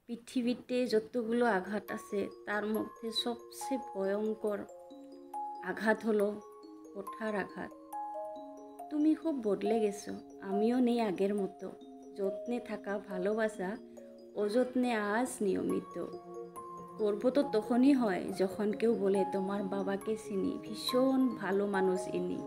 পৃথিবীতে যতগুলো আঘাত আছে তার মধ্যে সবচেয়ে ভয়ঙ্কর আঘাত হলো ওঠার আঘাত। তুমি খুব বদলে গেছো, আমিও নেই আগের মতো। যত্নে থাকা ভালোবাসা অযত্নে আজ নিয়মিত। গর্ব তো তখনই হয় যখন কেউ বলে তোমার বাবাকে চিনি, ভীষণ ভালো মানুষ ইনি।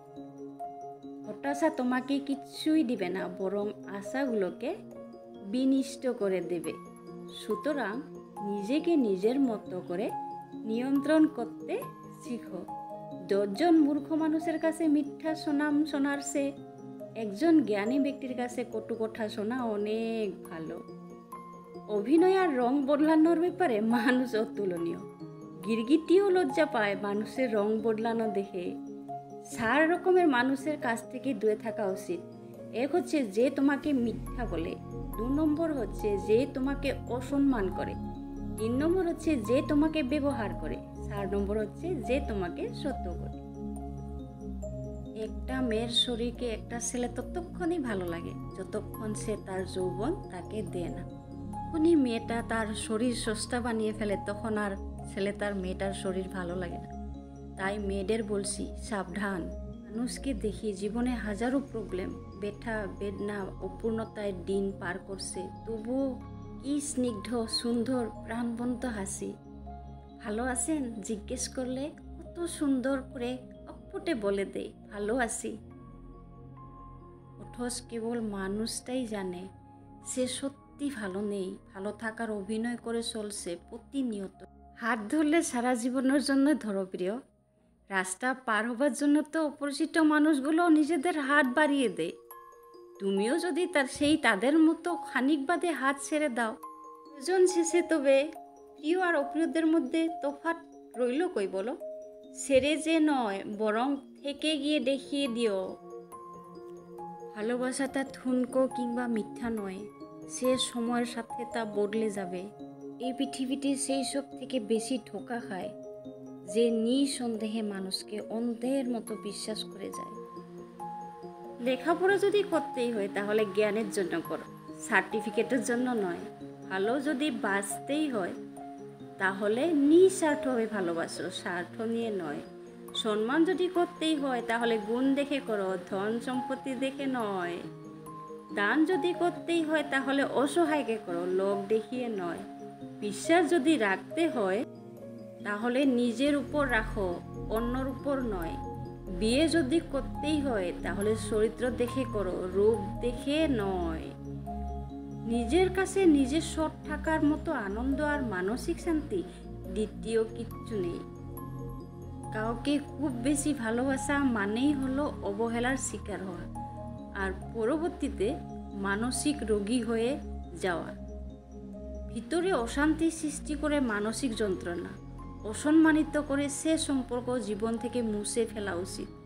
হতাশা তোমাকে কিচ্ছুই দিবে না, বরং আশাগুলোকে বিনিষ্ট করে দেবে। সুতরাং নিজেকে নিজের মতো করে নিয়ন্ত্রণ করতে শিখো। 10 জন মূর্খ মানুষের কাছে মিথ্যা শোনার সে একজন জ্ঞানী ব্যক্তির কাছে কটু কথা শোনা অনেক ভালো। অভিনয় আর রং বদলানোর ব্যাপারে মানুষ অতুলনীয়। গিরগিটিও লজ্জা পায় মানুষের রং বদলানো দেখে। 4 রকমের মানুষের কাছ থেকে দূরে থাকা উচিত। এক হচ্ছে যে তোমাকে মিথ্যা বলে, 2 নম্বর হচ্ছে যে তোমাকে অসম্মান করে, 3 নম্বর হচ্ছে যে তোমাকে ব্যবহার করে, 4 নম্বর হচ্ছে যে তোমাকে সত্য করে। একটা মেয়ের শরীরকে একটা ছেলে ততক্ষণই ভালো লাগে যতক্ষণ সে তার যৌবন তাকে দেয় না। যখনই মেয়েটা তার শরীর সস্তা বানিয়ে ফেলে তখন আর ছেলে তার মেয়েটার শরীর ভালো লাগে না। তাই মেয়েদের বলছি সাবধান। মানুষকে দেখি জীবনে হাজারো প্রবলেম, ব্যথা বেদনা অপূর্ণতায় দিন পার করছে, তবুও কি স্নিগ্ধ সুন্দর প্রাণবন্ত হাসি। ভালো আছেন জিজ্ঞেস করলে কত সুন্দর করে অকপটে বলে দেয় ভালো আছি। অথচ কেবল মানুষটাই জানে সে সত্যি ভালো নেই, ভালো থাকার অভিনয় করে চলছে প্রতিনিয়ত। হাত ধরলে সারা জীবনের জন্য ধরো প্রিয়। রাস্তা পার হবার জন্য তো অপরিচিত মানুষগুলো নিজেদের হাত বাড়িয়ে দেয়। তুমিও যদি তাদের মতো খানিক বাদে হাত ছেড়ে দাও, প্রয়োজন শেষে তবে প্রিয় আর অপ্রিয়দের মধ্যে তফাৎ রইল কই বলো? ছেড়ে যে নয়, বরং থেকে গিয়ে দেখিয়ে দিও। ভালোবাসাটা ঠুনকো কিংবা মিথ্যা নয়, সে সময়ের সাথে তা বদলে যাবে। এই পৃথিবীতে সেই সব থেকে বেশি ধোঁকা খায় যে নিঃসন্দেহে মানুষকে অন্ধের মতো বিশ্বাস করে যায়। লেখাপড়া যদি করতেই হয় তাহলে জ্ঞানের জন্য করো, সার্টিফিকেটের জন্য নয়। ভালো যদি বাঁচতেই হয় তাহলে নিঃস্বার্থভাবে ভালোবাসো, স্বার্থ নিয়ে নয়। সম্মান যদি করতেই হয় তাহলে গুণ দেখে করো, ধন সম্পত্তি দেখে নয়। দান যদি করতেই হয় তাহলে অসহায়কে করো, লোক দেখিয়ে নয়। বিশ্বাস যদি রাখতে হয় তাহলে নিজের উপর রাখো, অন্যর উপর নয়। বিয়ে যদি করতেই হয় তাহলে চরিত্র দেখে করো, রূপ দেখে নয়। নিজের কাছে নিজের সৎ থাকার মতো আনন্দ আর মানসিক শান্তি দ্বিতীয় কিচ্ছু নেই। কাউকে খুব বেশি ভালোবাসা মানেই হলো অবহেলার শিকার হওয়া আর পরবর্তীতে মানসিক রোগী হয়ে যাওয়া। ভিতরে অশান্তি সৃষ্টি করে মানসিক যন্ত্রণা, অসম্মানিত করে সে সম্পর্ক জীবন থেকে মুছে ফেলা উচিত।